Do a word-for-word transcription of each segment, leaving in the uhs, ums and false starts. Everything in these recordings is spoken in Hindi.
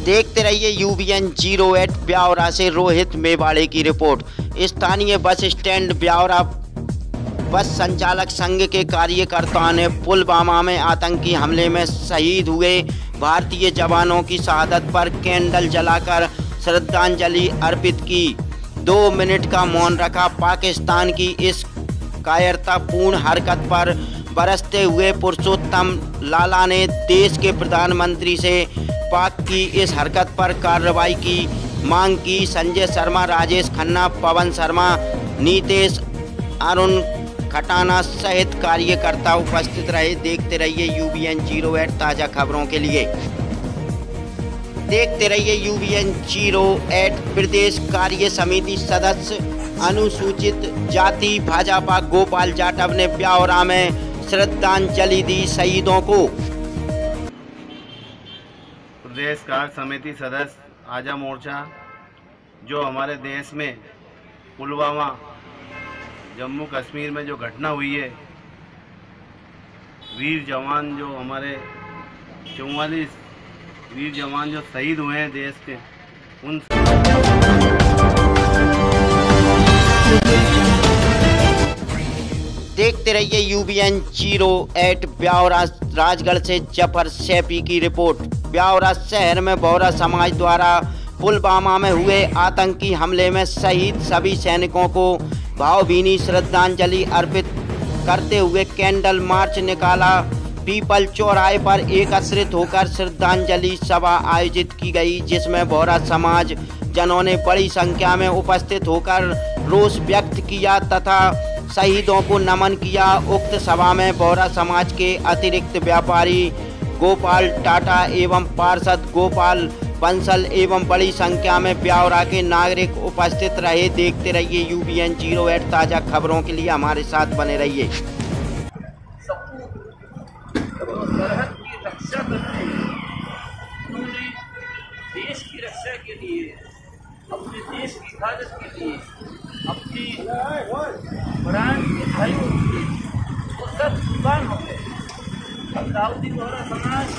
देखते रहिए यूबीएन जीरो एट ब्यावरा से रोहित मेवाड़े की रिपोर्ट। स्थानीय बस स्टैंड ब्यावरा बस संचालक संघ के कार्यकर्ताओं ने पुलवामा में आतंकी हमले में शहीद हुए भारतीय जवानों की शहादत पर कैंडल जलाकर श्रद्धांजलि अर्पित की। दो मिनट का मौन रखा। पाकिस्तान की इस कायरतापूर्ण हरकत पर बरसते हुए पुरुषोत्तम लाला ने देश के प्रधानमंत्री से पाक की इस हरकत पर कार्रवाई की मांग की। संजय शर्मा, राजेश खन्ना, पवन शर्मा, नीतेश, अरुण खटाना सहित कार्यकर्ता उपस्थित रहे। देखते रहिए यूबीएन जीरो एट ताज़ा खबरों के लिए। देखते रहिए यूबीएन जीरो एट। प्रदेश कार्य समिति सदस्य अनुसूचित जाति भाजपा गोपाल जाटव ने ब्यावरा में श्रद्धांजलि दी शहीदों को। प्रदेश कार्य समिति सदस्य आजा मोर्चा जो हमारे देश में पुलवामा जम्मू कश्मीर में जो घटना हुई है, वीर जवान जो हमारे चौवालीस वीर जवान जो शहीद हुए हैं देश के, उन देखते रहिए UBN zero eight Biaora. Rajgarh से जफर सैफी की रिपोर्ट। ब्यावरा शहर में बोहरा समाज द्वारा पुलवामा में हुए आतंकी हमले में शहीद सभी सैनिकों को भावभीनी श्रद्धांजलि अर्पित करते हुए कैंडल मार्च निकाला। पीपल चौराहे पर एकत्रित होकर श्रद्धांजलि सभा आयोजित की गई, जिसमें बोहरा समाज जनों ने बड़ी संख्या में उपस्थित होकर रोष व्यक्त किया तथा शहीदों को नमन किया। उक्त सभा में बोहरा समाज के अतिरिक्त व्यापारी गोपाल टाटा एवं पार्षद गोपाल बंसल एवं बड़ी संख्या में ब्यावरा के नागरिक उपस्थित रहे। देखते रहिए यूबीएन जीरो एट ताज़ा खबरों के लिए हमारे साथ बने रहिए। सरहद की रक्षा करते हैं, उन्होंने देश की रक्षा के लिए, अपने देश की हिफाजत के लिए, अपने प्राण के भाइयों के लिए वो सब कुर्बान हो गए। अब दाऊदी बोहरा समाज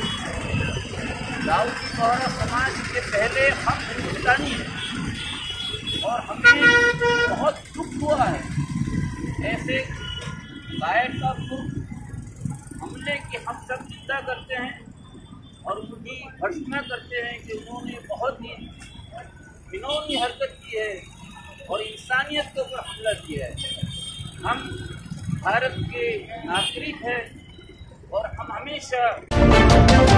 दाऊदी बोहरा समाज के पहले हम हिंदुस्तानी हैं और हमें बहुत दुख हुआ है ऐसे कायरतापूर्ण हमले की। हम सब चिंता करते हैं और उनकी भर्त्सना करते हैं कि उन्होंने बहुत ही घिनौनी हरकत की है और इंसानियत के ऊपर हमला किया है। हम भारत के नागरिक हैं और हम हमेशा